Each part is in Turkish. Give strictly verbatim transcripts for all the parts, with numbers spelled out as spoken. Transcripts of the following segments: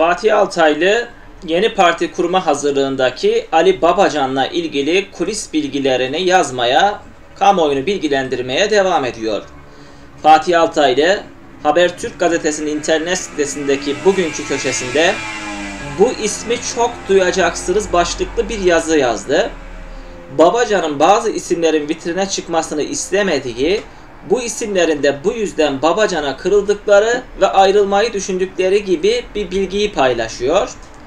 Fatih Altaylı yeni parti kurma hazırlığındaki Ali Babacan'la ilgili kulis bilgilerini yazmaya, kamuoyunu bilgilendirmeye devam ediyor. Fatih Altaylı, Habertürk gazetesinin internet sitesindeki bugünkü köşesinde "Bu ismi çok duyacaksınız" başlıklı bir yazı yazdı. Babacan'ın bazı isimlerin vitrine çıkmasını istemediği, bu isimlerin de bu yüzden Babacan'a kırıldıkları ve ayrılmayı düşündükleri gibi bir bilgiyi paylaşıyor.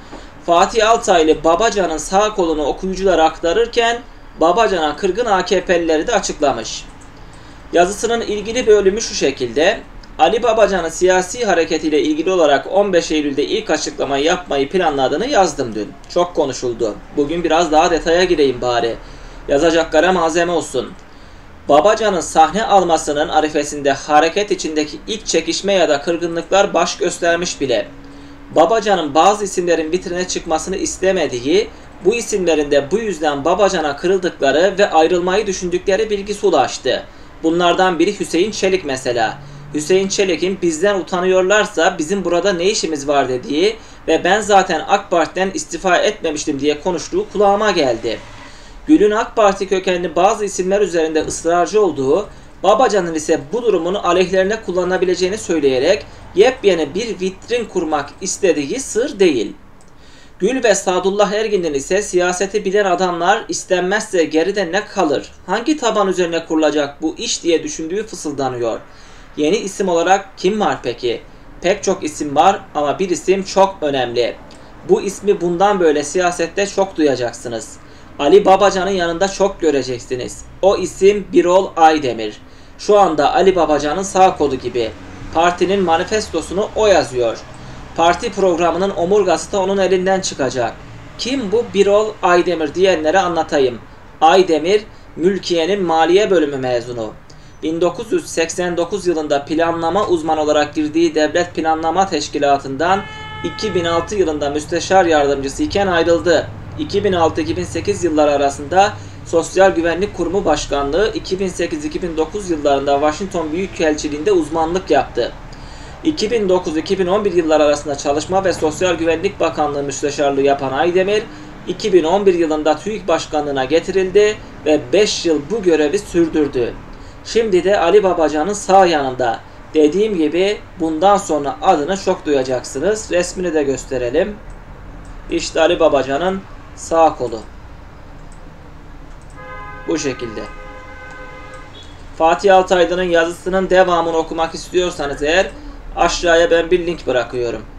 Fatih Altaylı Babacan'ın sağ kolunu okuyuculara aktarırken Babacan'a kırgın A K P'lileri de açıklamış. Yazısının ilgili bölümü şu şekilde: Ali Babacan'ın siyasi hareketiyle ilgili olarak on beş Eylül'de ilk açıklamayı yapmayı planladığını yazdım dün. Çok konuşuldu. Bugün biraz daha detaya gireyim bari. Yazacaklara malzeme olsun. Babacan'ın sahne almasının arifesinde hareket içindeki ilk çekişme ya da kırgınlıklar baş göstermiş bile. Babacan'ın bazı isimlerin vitrine çıkmasını istemediği, bu isimlerin de bu yüzden Babacan'a kırıldıkları ve ayrılmayı düşündükleri bilgisi ulaştı. Bunlardan biri Hüseyin Çelik mesela. Hüseyin Çelik'in bizden utanıyorlarsa bizim burada ne işimiz var dediği ve ben zaten AK Parti'den istifa etmemiştim diye konuştuğu kulağıma geldi. Gül'ün AK Parti kökenli bazı isimler üzerinde ısrarcı olduğu, Babacan'ın ise bu durumunu aleyhlerine kullanabileceğini söyleyerek yepyeni bir vitrin kurmak istediği sır değil. Gül ve Sadullah Ergin'in ise siyaseti bilen adamlar istenmezse geride ne kalır, hangi taban üzerine kurulacak bu iş diye düşündüğü fısıldanıyor. Yeni isim olarak kim var peki? Pek çok isim var ama bir isim çok önemli. Bu ismi bundan böyle siyasette çok duyacaksınız. Ali Babacan'ın yanında çok göreceksiniz. O isim Birol Aydemir. Şu anda Ali Babacan'ın sağ kolu gibi. Partinin manifestosunu o yazıyor. Parti programının omurgası da onun elinden çıkacak. Kim bu Birol Aydemir diyenlere anlatayım. Aydemir, Mülkiye'nin maliye bölümü mezunu. bin dokuz yüz seksen dokuz yılında planlama uzmanı olarak girdiği Devlet Planlama Teşkilatı'ndan iki bin altı yılında müsteşar yardımcısı iken ayrıldı. iki bin altı iki bin sekiz yılları arasında Sosyal Güvenlik Kurumu Başkanlığı, iki bin sekiz iki bin dokuz yıllarında Washington Büyükelçiliğinde uzmanlık yaptı. iki bin dokuz iki bin on bir yılları arasında Çalışma ve Sosyal Güvenlik Bakanlığı Müsteşarlığı yapan Aydemir, iki bin on bir yılında TÜİK Başkanlığı'na getirildi ve beş yıl bu görevi sürdürdü. Şimdi de Ali Babacan'ın sağ yanında. Dediğim gibi bundan sonra adını çok duyacaksınız. Resmini de gösterelim. İşte Ali Babacan'ın sağ kolu. Bu şekilde. Fatih Altaylı'nın yazısının devamını okumak istiyorsanız eğer aşağıya ben bir link bırakıyorum.